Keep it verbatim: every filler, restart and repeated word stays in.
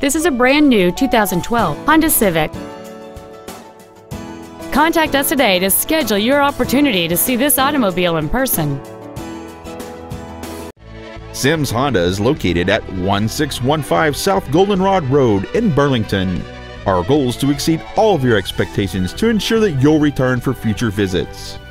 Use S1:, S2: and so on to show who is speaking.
S1: This is a brand new two thousand twelve Honda Civic. Contact us today to schedule your opportunity to see this automobile in person.
S2: Sims Honda is located at one six one five South Goldenrod Road in Burlington. Our goal is to exceed all of your expectations to ensure that you'll return for future visits.